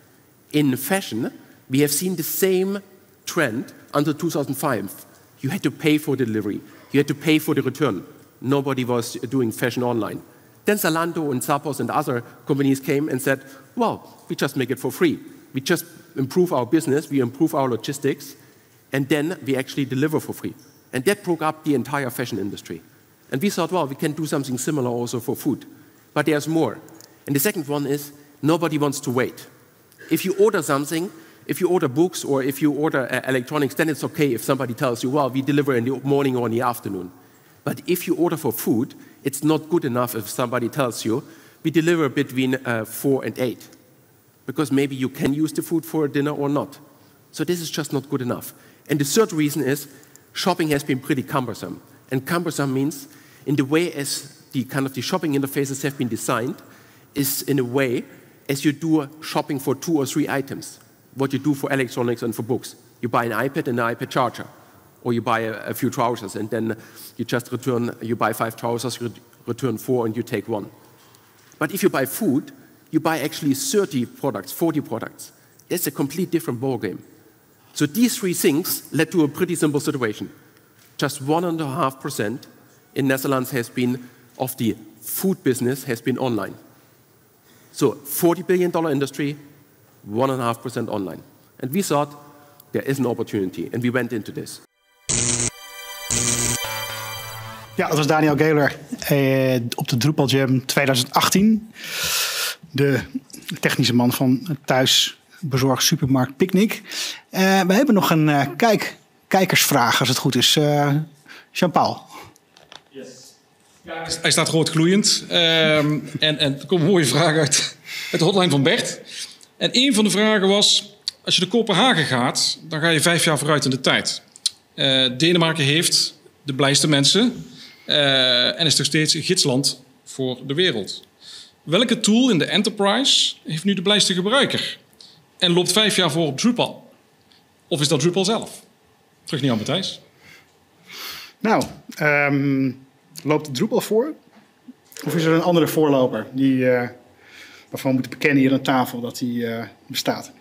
In fashion, we have seen the same trend until two thousand five. You had to pay for delivery. You had to pay for the return. Nobody was doing fashion online. Then Zalando and Zappos and other companies came and said, well, we just make it for free. We just improve our business, we improve our logistics, and then we actually deliver for free. And that broke up the entire fashion industry. And we thought, well, we can do something similar also for food. But there's more. And the second one is, nobody wants to wait. If you order something, if you order books or if you order uh, electronics, then it's okay if somebody tells you, well, we deliver in the morning or in the afternoon. But if you order for food, it's not good enough if somebody tells you, we deliver between uh, four and eight. Because maybe you can use the food for dinner or not. So this is just not good enough. And the third reason is, shopping has been pretty cumbersome. And cumbersome means, in the way as the kind of the shopping interfaces have been designed, is in a way as you do shopping for two or three items. What you do for electronics and for books. You buy an iPad and an iPad charger. Or you buy a, a few trousers and then you just return, you buy five trousers, you return four and you take one. But if you buy food, you buy actually thirty products, forty products. It's a complete different ballgame. So these three things led to a pretty simple situation. Just one and a half percent in Netherlands has been, of the food business, has been online. So forty billion dollar industry, one and a half percent online. And we thought there is an opportunity and we went into this. Ja, dat was Daniel Gehler eh, op de Drupal Jam twintig achttien. De technische man van thuisbezorgd supermarkt Picnic. Uh, we hebben nog een uh, kijk, kijkersvraag, als het goed is. Uh, Jean-Paul. Yes. Ja, hij staat rood gloeiend. Um, en, en er komt een mooie vraag uit, uit de hotline van Bert. En een van de vragen was, als je naar Kopenhagen gaat, dan ga je vijf jaar vooruit in de tijd. Uh, Denemarken heeft de blijste mensen uh, en is nog steeds een gidsland voor de wereld. Welke tool in de enterprise heeft nu de blijste gebruiker? En loopt vijf jaar voor op Drupal? Of is dat Drupal zelf? Terug naar Matthijs. Nou, um, loopt Drupal voor? Of is er een andere voorloper die, uh, waarvan we moeten bekennen hier aan tafel dat die uh, bestaat?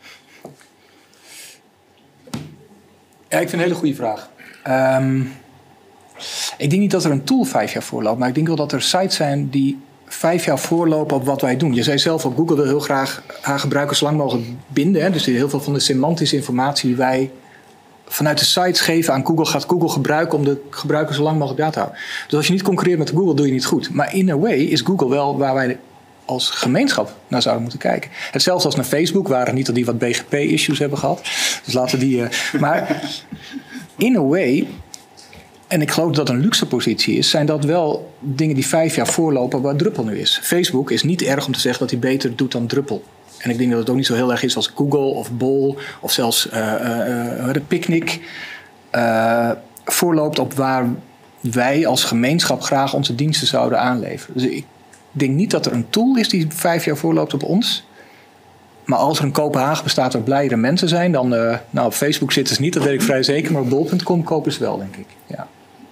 Ja, ik vind het een hele goede vraag. Um, ik denk niet dat er een tool vijf jaar voorloopt, maar ik denk wel dat er sites zijn die vijf jaar voorlopen op wat wij doen. Je zei zelf al, Google wil heel graag haar gebruikers zo lang mogelijk binden. Hè? Dus heel veel van de semantische informatie die wij vanuit de sites geven aan Google, gaat Google gebruiken om de gebruikers zo lang mogelijk bij te houden. Dus als je niet concurreert met Google, doe je niet goed. Maar in a way is Google wel waar wij als gemeenschap naar zouden moeten kijken. Hetzelfde als naar Facebook, waar niet dat die wat B G P-issues hebben gehad. Dus laten die... Uh, maar in a way, en ik geloof dat dat een luxe positie is, zijn dat wel dingen die vijf jaar voorlopen waar Drupal nu is. Facebook is niet erg om te zeggen dat hij beter doet dan Drupal. En ik denk dat het ook niet zo heel erg is als Google of Bol of zelfs uh, uh, de Picnic uh, voorloopt op waar wij als gemeenschap graag onze diensten zouden aanleveren. Dus ik denk niet dat er een tool is die vijf jaar voorloopt op ons. Maar als er een Kopenhagen bestaat waar blijere mensen zijn, dan uh, nou, op Facebook zitten ze niet, dat weet ik vrij zeker, maar op bol punt com kopen ze wel, denk ik. Ja,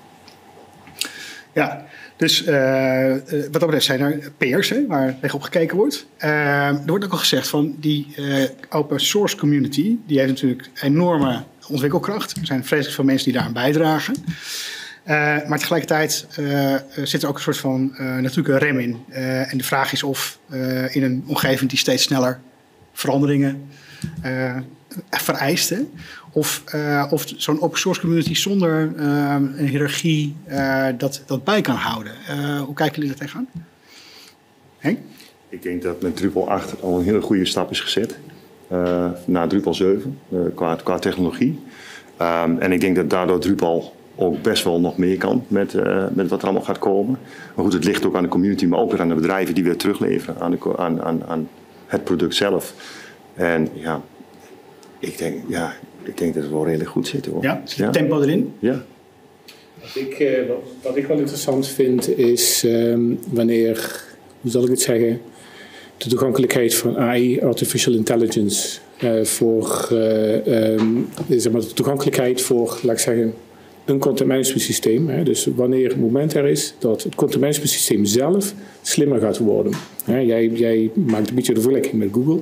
ja dus uh, wat dat betreft zijn er peers hè, waar tegenop gekeken wordt. Uh, er wordt ook al gezegd van die uh, open source community, die heeft natuurlijk enorme ontwikkelkracht. Er zijn vreselijk veel mensen die daaraan bijdragen. Uh, maar tegelijkertijd uh, zit er ook een soort van uh, natuurlijke rem in. Uh, en de vraag is of uh, in een omgeving die steeds sneller veranderingen uh, vereist, hè, of, uh, of zo'n open source community zonder uh, een hiërarchie uh, dat, dat bij kan houden. Uh, hoe kijken jullie daar tegenaan? Henk? Ik denk dat met Drupal acht al een hele goede stap is gezet. Uh, naar Drupal zeven, uh, qua, qua technologie. Um, en ik denk dat daardoor Drupal ook best wel nog meer kan met, uh, met wat er allemaal gaat komen. Maar goed, het ligt ook aan de community, maar ook weer aan de bedrijven die weer terugleveren aan, de, aan, aan, aan het product zelf. En ja, ik denk, ja, ik denk dat het wel redelijk goed zit, hoor. Ja, zit ja. tempo erin? Ja. Wat ik, uh, wat, wat ik wel interessant vind is um, wanneer, hoe zal ik het zeggen, de toegankelijkheid van A I, Artificial Intelligence, uh, voor uh, um, zeg maar de toegankelijkheid voor, laat ik zeggen, een content management systeem. Hè. Dus wanneer het moment er is dat het content management systeem zelf slimmer gaat worden. Hè. Jij, jij maakt een beetje de vergelijking met Google.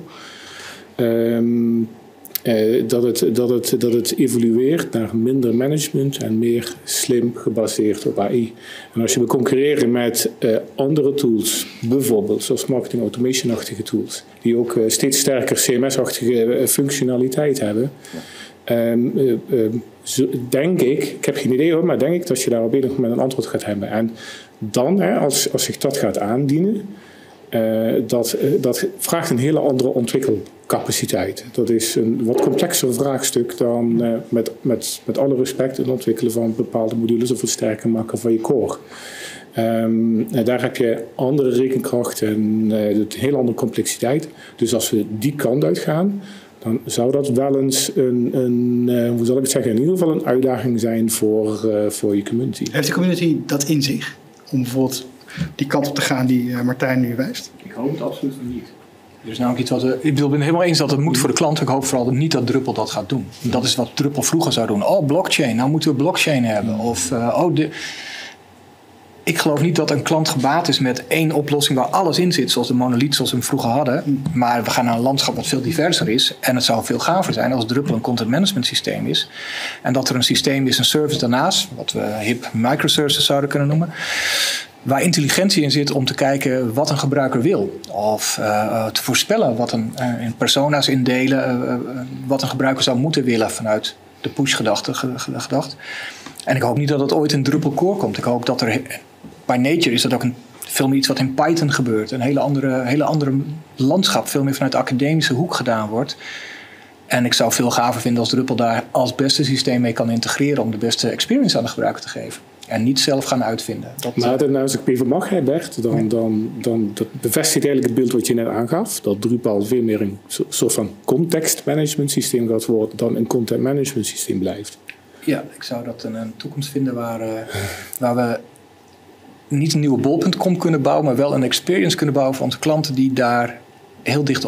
Um, Uh, dat, het, dat, het, dat het evolueert naar minder management en meer slim gebaseerd op A I. En als je wil concurreren met uh, andere tools, bijvoorbeeld zoals marketing automation-achtige tools, die ook uh, steeds sterker C M S-achtige uh, functionaliteit hebben, um, uh, uh, zo, denk ik, ik heb geen idee hoor, maar denk ik dat je daar op enig moment een antwoord gaat hebben. En dan, hè, als, als zich dat gaat aandienen, uh, dat, uh, dat vraagt een hele andere ontwikkelcapaciteit. Dat is een wat complexer vraagstuk dan uh, met, met, met alle respect het ontwikkelen van bepaalde modules of het sterker maken van je core. Um, daar heb je andere rekenkracht en uh, een hele andere complexiteit. Dus als we die kant uitgaan, dan zou dat wel eens een, een uh, hoe zal ik het zeggen, in ieder geval een uitdaging zijn voor, uh, voor je community. Heeft de community dat in zich? Om bijvoorbeeld die kant op te gaan die uh, Martijn nu wijst? Ik hoop het absoluut niet. Er is namelijk iets wat, uh, ik bedoel, ben het helemaal eens dat het moet voor de klant. Ik hoop vooral niet dat Drupal dat gaat doen. Dat is wat Drupal vroeger zou doen. Oh, blockchain, nou moeten we blockchain hebben. Of, uh, oh, de... Ik geloof niet dat een klant gebaat is met één oplossing waar alles in zit, zoals de monolith zoals we hem vroeger hadden. Maar we gaan naar een landschap wat veel diverser is. En het zou veel gaver zijn als Drupal een content management systeem is. En dat er een systeem is, een service daarnaast, wat we hip microservices zouden kunnen noemen, waar intelligentie in zit om te kijken wat een gebruiker wil. Of uh, te voorspellen wat een, uh, in persona's indelen, uh, uh, wat een gebruiker zou moeten willen vanuit de push-gedachte gedacht. En ik hoop niet dat het ooit in Drupal core komt. Ik hoop dat er, by nature is dat ook een, veel meer iets wat in Python gebeurt. Een hele andere, hele andere landschap, veel meer vanuit de academische hoek gedaan wordt. En ik zou veel gaver vinden als Drupal daar als beste systeem mee kan integreren om de beste experience aan de gebruiker te geven. En niet zelf gaan uitvinden. Dat, maar dan, als ik even mag, hè, Bert, dan, ja. dan, dan dat bevestigt eigenlijk het beeld wat je net aangaf. Dat Drupal veel meer een soort van context management systeem gaat worden dan een content management systeem blijft. Ja, ik zou dat een, een toekomst vinden waar, uh, waar we niet een nieuwe bol punt com kunnen bouwen, maar wel een experience kunnen bouwen voor onze klanten die daar heel dicht op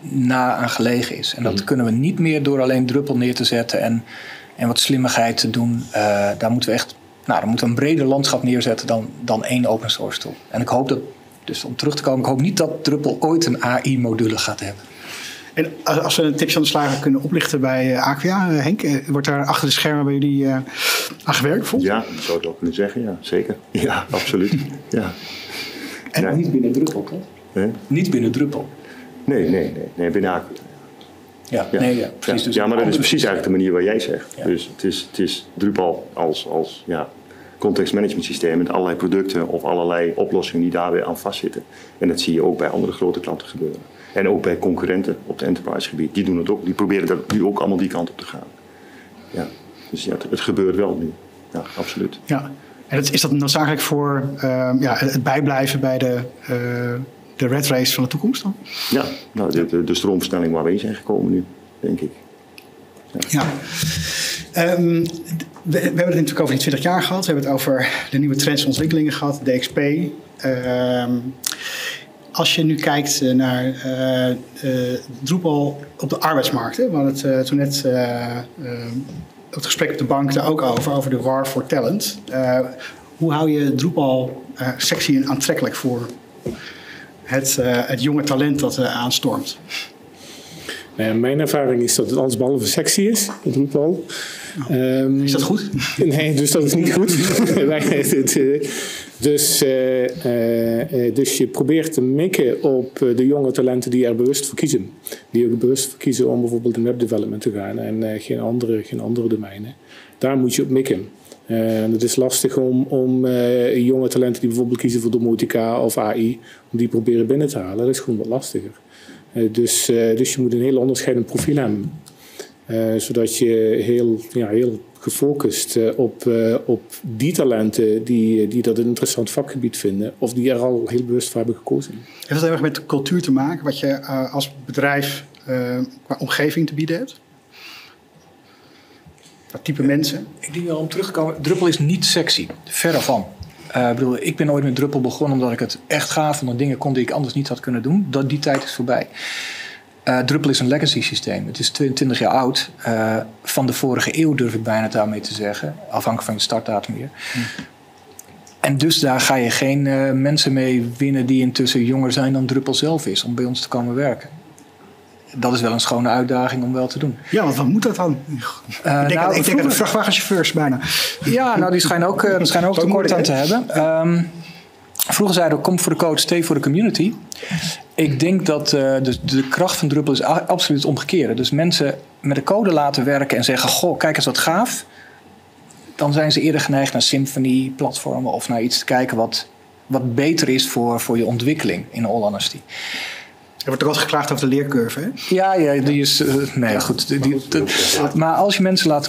na aan gelegen is. En dat mm. kunnen we niet meer door alleen Drupal neer te zetten en, en wat slimmigheid te doen. Uh, daar moeten we echt, nou, dan moeten we een breder landschap neerzetten dan, dan één open source tool. En ik hoop dat, dus om terug te komen, ik hoop niet dat Drupal ooit een A I-module gaat hebben. En als we een tipje aan de slager kunnen oplichten bij Acquia, Henk, wordt daar achter de schermen bij jullie uh, aan gewerkt? Volgens? Ja, dat zou ik wel kunnen zeggen, ja, zeker. Ja, absoluut. Ja. En ja. Niet binnen Drupal, toch? Nee? Niet binnen Drupal. Nee, nee, nee, nee binnen Acquia. Ja, ja. Nee, ja, precies. Ja, dus ja maar dat is precies eigenlijk de manier waar jij zegt. Ja. Dus het is, het is Drupal als, als ja, context management systeem met allerlei producten of allerlei oplossingen die daar weer aan vastzitten. En dat zie je ook bij andere grote klanten gebeuren. En ook bij concurrenten op het enterprise gebied. Die doen het ook. Die proberen dat nu ook allemaal die kant op te gaan. Ja. Dus ja, het, het gebeurt wel nu. Ja, absoluut. Ja. En het, is dat noodzakelijk voor uh, ja, het bijblijven bij de, uh, de red race van de toekomst dan? Ja, nou, de, de, de stroomversnelling waar we in zijn gekomen nu, denk ik. Ja. ja. Um, we, we hebben het natuurlijk over die twintig jaar gehad. We hebben het over de nieuwe trends en ontwikkelingen gehad. D X P. Um, Als je nu kijkt naar uh, uh, Drupal op de arbeidsmarkt. Hè? We hadden het uh, toen net uh, uh, het gesprek op de bank daar ook over, over de war for talent. Uh, hoe hou je Drupal uh, sexy en aantrekkelijk voor het, uh, het jonge talent dat uh, aanstormt? Nou ja, mijn ervaring is dat het allesbehalve sexy is, Drupal. Um, is dat goed? Nee, dus dat is niet goed. dus, uh, uh, dus je probeert te mikken op de jonge talenten die er bewust voor kiezen. Die ook bewust voor kiezen om bijvoorbeeld in webdevelopment te gaan en uh, geen, andere, geen andere domeinen. Daar moet je op mikken. Uh, en het is lastig om, om uh, jonge talenten die bijvoorbeeld kiezen voor domotica of A I, om die proberen binnen te halen. Dat is gewoon wat lastiger. Uh, dus, uh, dus je moet een heel onderscheidend profiel hebben. Uh, zodat je heel, ja, heel gefocust uh, op, uh, op die talenten die, die dat een interessant vakgebied vinden, of die er al heel bewust voor hebben gekozen. Heeft dat heel erg met de cultuur te maken, wat je uh, als bedrijf uh, qua omgeving te bieden hebt? Wat type mensen? Ik denk wel om terug te komen, Druppel is niet sexy, verre van. Uh, ik, bedoel, ik ben ooit met Druppel begonnen omdat ik het echt gaaf vond en dingen kon die ik anders niet had kunnen doen. Dat, die tijd is voorbij. Uh, Druppel is een legacy systeem. Het is tweeëntwintig jaar oud. Uh, van de vorige eeuw durf ik bijna daarmee te zeggen. Afhankelijk van je startdatum weer. Hm. En dus daar ga je geen uh, mensen mee winnen die intussen jonger zijn dan Druppel zelf is. Om bij ons te komen werken. Dat is wel een schone uitdaging om wel te doen. Ja, want wat moet dat dan? Uh, ik denk, nou, ik denk aan de vrachtwagenchauffeurs bijna. Ja, nou die schijnen ook, uh, schijnen ook tekort aan te hebben. Um, vroeger zeiden we, kom voor de coach, stay voor de community. Ik denk dat uh, de, de kracht van Druppel is absoluut het omgekeerde. Dus mensen met de code laten werken en zeggen, goh, kijk eens wat gaaf. Dan zijn ze eerder geneigd naar Symfony, platformen of naar iets te kijken wat, wat beter is voor, voor je ontwikkeling, in all honesty. Er wordt ook altijd geklaagd over de leercurve, hè? Ja, ja die is... Uh, nee, goed. Die, die, die, maar als je mensen laat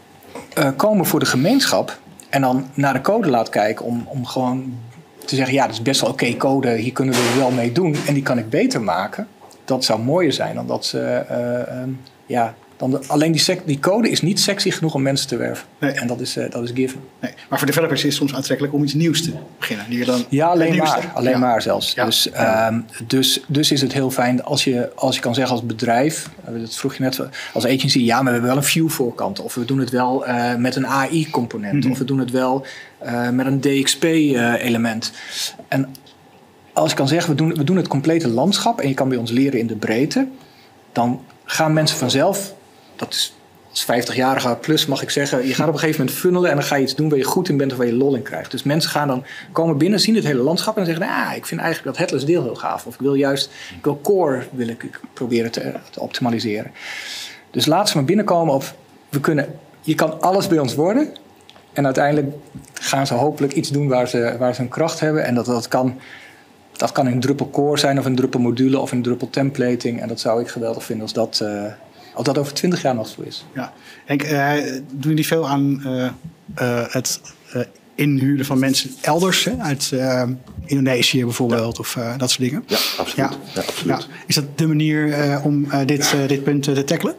uh, komen voor de gemeenschap en dan naar de code laat kijken om, om gewoon te zeggen, ja, dat is best wel oké okay code, hier kunnen we wel mee doen en die kan ik beter maken. Dat zou mooier zijn dan dat ze... Uh, um, ja, dan de, alleen die, sec, die code is niet sexy genoeg om mensen te werven. Nee. En dat is, uh, dat is given. Nee. Maar voor developers is het soms aantrekkelijk om iets nieuws te beginnen. Die je dan ja, alleen maar. Alleen ja. maar zelfs. Ja. Dus, um, dus, dus is het heel fijn als je, als je kan zeggen als bedrijf, dat vroeg je net, als agency, ja, maar we hebben wel een view voorkant. Of we doen het wel uh, met een A I-component. Mm-hmm. Of we doen het wel uh, met een D X P-element. Uh, en als je kan zeggen, we doen, we doen het complete landschap en je kan bij ons leren in de breedte, dan gaan mensen vanzelf... Dat is als vijftigjarige plus mag ik zeggen, je gaat op een gegeven moment funnelen en dan ga je iets doen waar je goed in bent of waar je lol in krijgt. Dus mensen gaan dan komen binnen, zien het hele landschap en zeggen, ah, ik vind eigenlijk dat headless deel heel gaaf. Of ik wil juist, ik wil core wil ik proberen te, te optimaliseren. Dus laat ze maar binnenkomen op, we kunnen, je kan alles bij ons worden. En uiteindelijk gaan ze hopelijk iets doen waar ze, waar ze hun kracht hebben. En dat, dat kan... Dat kan een Drupal core zijn of een Drupal module of een Drupal templating. En dat zou ik geweldig vinden als dat, uh, als dat over twintig jaar nog zo is. Ja. Henk, uh, doen jullie veel aan uh, uh, het uh, inhuren van mensen elders? Hè? Uit uh, Indonesië bijvoorbeeld ja. of uh, dat soort dingen? Ja, absoluut. Ja. Ja, absoluut. Ja. Is dat de manier uh, om uh, dit, uh, dit punt uh, te tackelen?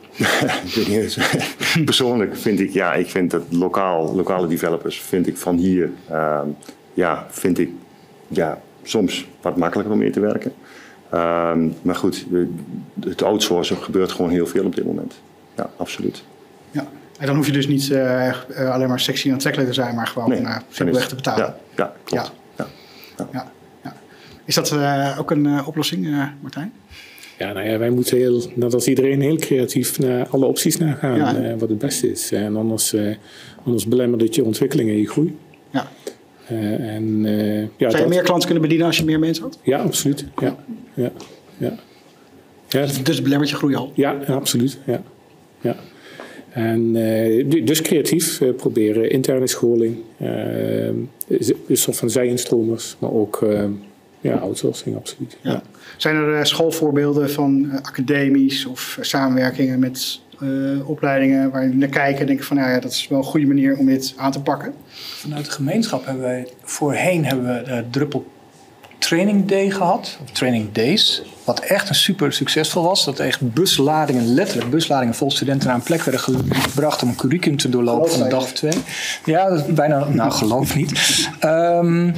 Persoonlijk vind ik, ja, ik vind dat lokaal, lokale developers vind ik van hier, uh, ja, vind ik, ja... soms wat makkelijker om mee te werken. Um, maar goed, het outsourcen gebeurt gewoon heel veel op dit moment. Ja, absoluut. Ja. En dan hoef je dus niet uh, uh, alleen maar sexy en aantrekkelijk te zijn, maar gewoon nee, uh, simpelweg te betalen. Ja, ja klopt. Ja. Ja. Ja. Ja. Ja. Is dat uh, ook een uh, oplossing, uh, Martijn? Ja, nou ja, wij moeten heel, net als iedereen heel creatief naar alle opties naar gaan, ja. uh, wat het beste is. En anders, uh, anders belemmert het je ontwikkeling en je groei. Ja. Uh, en, uh, ja, Zou je dat... meer klanten kunnen bedienen als je meer mensen had? Ja, absoluut. Ja. Ja. Ja. Ja. Dus belemmert je groei al? Ja, absoluut. Ja. Ja. En uh, dus creatief uh, proberen interne scholing, uh, een soort van zij-instromers, maar ook uh, ja, outsourcing, absoluut. Ja. Ja. Zijn er uh, schoolvoorbeelden van uh, academies of uh, samenwerkingen met uh, opleidingen waar je naar kijken en denken van nou ja, dat is wel een goede manier om dit aan te pakken? Vanuit de gemeenschap hebben wij voorheen hebben we de Druppel Training Day gehad, of Training Days, wat echt een super succesvol was. Dat echt busladingen, letterlijk busladingen vol studenten naar een plek werden gebracht om een curriculum te doorlopen van een dag of twee. Ja, dat is bijna, nou geloof niet. Um,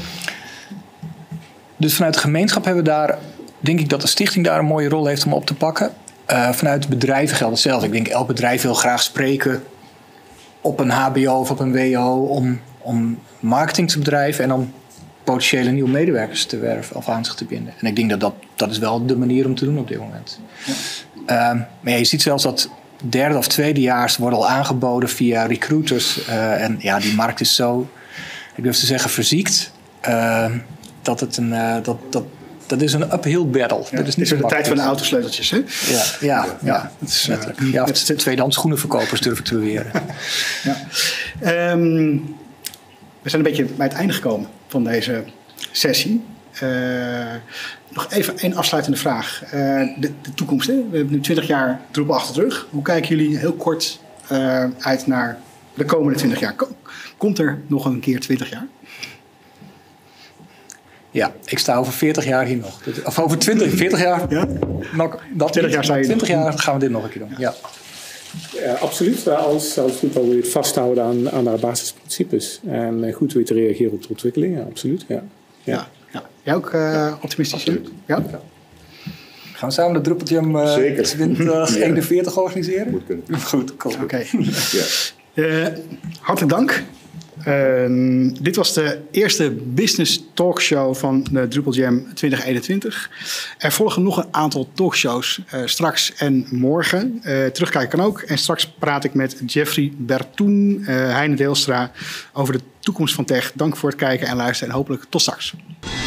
dus vanuit de gemeenschap hebben we daar, denk ik dat de stichting daar een mooie rol heeft om op te pakken. Uh, vanuit bedrijven geldt hetzelfde. Ik denk elk bedrijf wil graag spreken op een H B O of op een W O om, om marketing te bedrijven en om potentiële nieuwe medewerkers te werven of aan zich te binden. En ik denk dat dat, dat is wel de manier om te doen op dit moment. Ja. Um, maar ja, je ziet zelfs dat derde of tweedejaars worden al aangeboden via recruiters. Uh, en ja, die markt is zo, ik durf te zeggen, verziekt. Uh, dat het een, uh, dat, dat, dat is een uphill battle. Ja, dat is niet het is de tijd van de autosleuteltjes, hè? Ja, ja, ja, ja. Dat is, uh, ja, tweedehands schoenenverkopers durf ik te beweren. Ja. Um, we zijn een beetje bij het einde gekomen van deze sessie. Uh, nog even één afsluitende vraag. Uh, de, de toekomst. Hè? We hebben nu twintig jaar Drupal achter de rug. Hoe kijken jullie heel kort uh, uit naar de komende twintig jaar? Komt er nog een keer twintig jaar? Ja, ik sta over veertig jaar hier nog. Of over twintig, veertig jaar. Ja? Nog, dat twintig jaar, niet, twintig jaar gaan we dit nog een keer doen. Ja. Ja, absoluut. Als, als Drupal wil je het vasthouden aan, aan haar basisprincipes. En goed weet te reageren op de ontwikkeling. Ja, absoluut. Ja. Ja. Ja, ja. Jij ook uh, optimistisch? Ja? Ja. Gaan we samen de Drupal Jam uh, twintig eenenveertig organiseren? Moet kunnen. Goed, cool. Oké. Okay. Ja. Uh, hartelijk dank. Uh, dit was de eerste business talkshow van de Drupal Jam twintig eenentwintig. Er volgen nog een aantal talkshows uh, straks en morgen. Uh, terugkijken kan ook. En straks praat ik met Jeffrey Bertoen, uh, Heine Deelstra over de toekomst van tech. Dank voor het kijken en luisteren en hopelijk tot straks.